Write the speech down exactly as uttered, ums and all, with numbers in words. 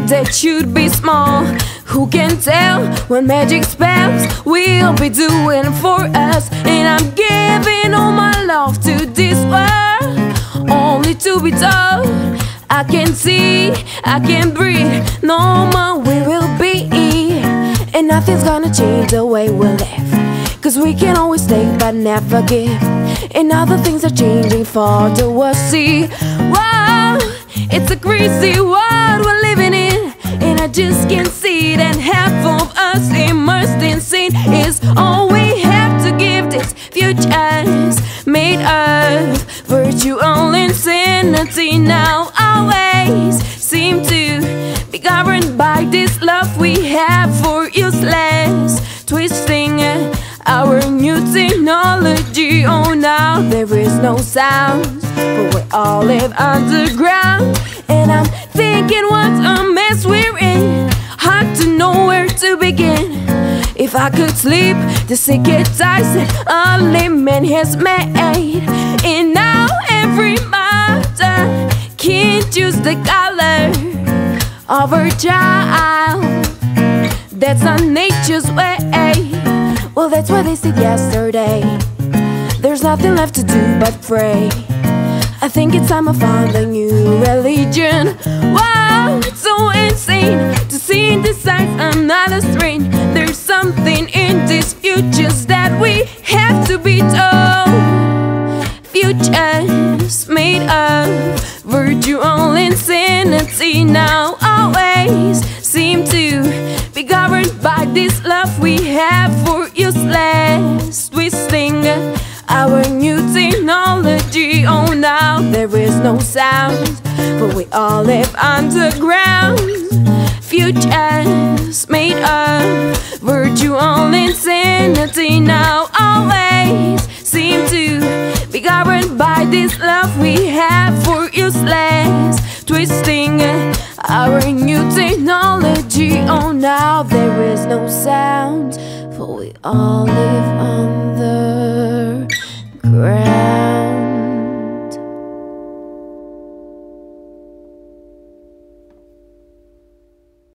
that should be small. Who can tell what magic spells will be doing for us? And I'm giving all my love to this world, only to be told I can see, I can breathe, no more we will be. And nothing's gonna change the way we live, cause we can always take but never give. And now the things are changing for the worse. See, wow, it's a crazy world we're living in, and I just can't see that half of us immersed in sin is all we have to give. This future's made of virtual insanity. Now our ways seem to be governed by this love we have for useless, twisting our new technology. Oh, now there is no sound, but we all live underground. And I'm thinking what a mess we're in, hard to know where to begin. If I could sleep, the secret ties that only man has made. And now every mother can't choose the color of her child. That's not nature's way. Well, that's what they said yesterday. There's nothing left to do but pray. I think it's time I found a new religion. Wow, it's so insane to see the signs on another screen. There's something in these futures that we have to be told. Futures made of virtual insanity now always seem to be governed by this love we have for useless, twisting our new technology. Oh, now there is no sound, but we all live underground. Futures made of virtual insanity now always seem to be governed by this love we have for useless, twisting our new technology. Oh, now there is no sound, for we all live on